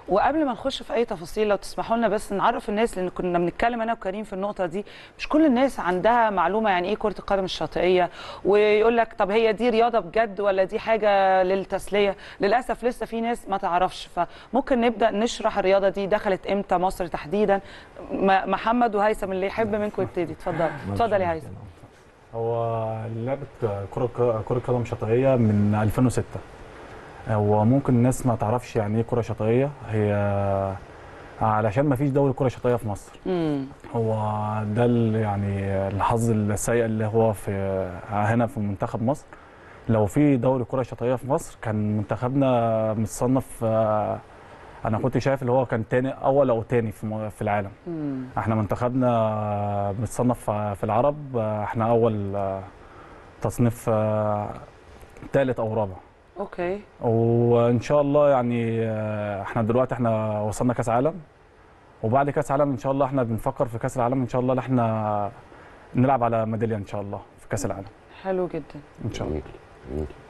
وقبل ما نخش في اي تفاصيل لو تسمحوا لنا بس نعرف الناس، لان كنا بنتكلم انا وكريم في النقطه دي، مش كل الناس عندها معلومه يعني ايه كره القدم الشاطئيه، ويقول لك طب هي دي رياضه بجد ولا دي حاجه للتسليه؟ للاسف لسه في ناس ما تعرفش، فممكن نبدا نشرح الرياضه دي دخلت امتى مصر تحديدا. محمد وهيثم اللي يحب منكم يبتدي. اتفضل يا هيثم. هو لعبه كره قدم شاطئيه من 2006. هو ممكن الناس ما تعرفش يعني ايه كره شاطئيه، هي علشان ما فيش دوري كره شاطئيه في مصر. هو ده يعني الحظ السيء اللي هو في هنا في منتخب مصر. لو في دوري كره شاطئيه في مصر كان منتخبنا متصنف، انا كنت شايف اللي هو كان تاني اول او تاني في العالم. احنا منتخبنا متصنف في العرب، احنا اول تصنيف، ثالث او رابع. اوكي. وان شاء الله يعني احنا دلوقتي احنا وصلنا كاس عالم، وبعد كاس عالم ان شاء الله احنا بنفكر في كاس العالم ان شاء الله احنا نلعب على ميداليه ان شاء الله في كاس العالم. حلو جدا ان شاء الله.